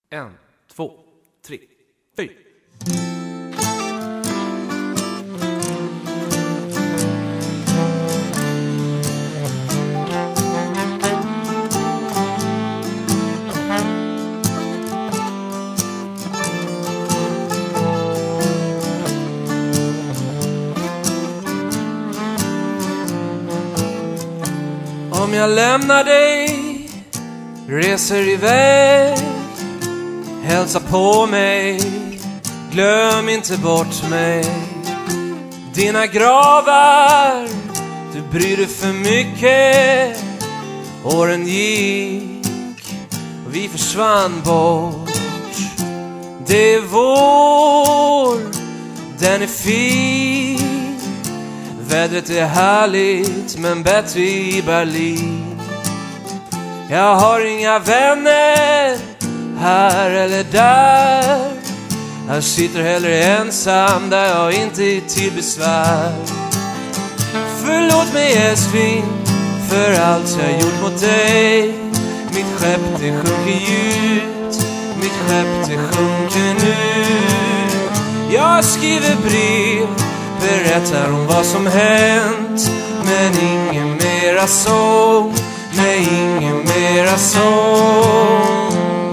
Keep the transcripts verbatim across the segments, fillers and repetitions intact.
En, två, tre, fyra. Om jag lämnar dig, reser iväg, hälsa på mig, glöm inte bort mig. Dina gravar, du bryr dig för mycket. Åren gick och vi försvann bort. Det är vår, den är fin. Vädret är härligt men bättre i Berlin. Jag har inga vänner här eller där. Jag sitter hellre ensam där jag inte är till besvär. Förlåt mig älskling för allt jag gjort mot dig. Mitt skepp det sjunker djupt, mitt skepp det sjunker nu. Jag skriver brev, berättar om vad som hänt, men ingen mera sång, nej ingen mera sång.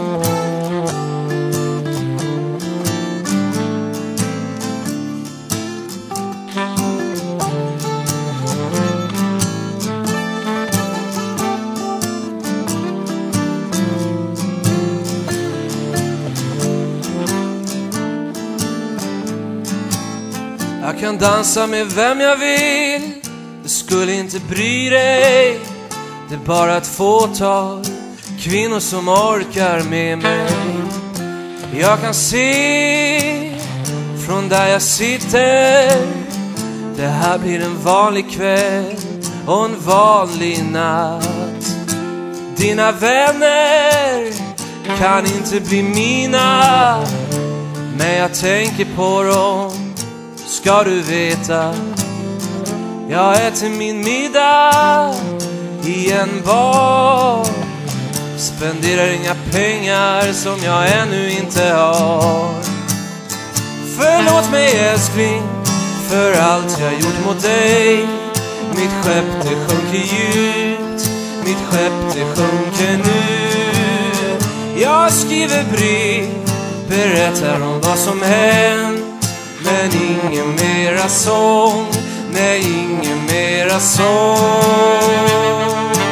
Jag kan dansa med vem jag vill, du skulle inte bry dig. Det är bara ett fåtal kvinnor som orkar med mig. Jag kan se från där jag sitter, det här blir en vanlig kväll och en vanlig natt. Dina vänner kan inte bli mina, men jag tänker på dem, ska du veta. Jag äter min middag i en bar, spenderar inga pengar som jag ännu inte har. Förlåt mig älskling för allt jag gjort mot dig. Mitt skepp det sjunker djupt, mitt skepp det sjunker nu. Jag skriver brev, berättar om vad som hänt, men ingen mera sång, nej ingen mera sång.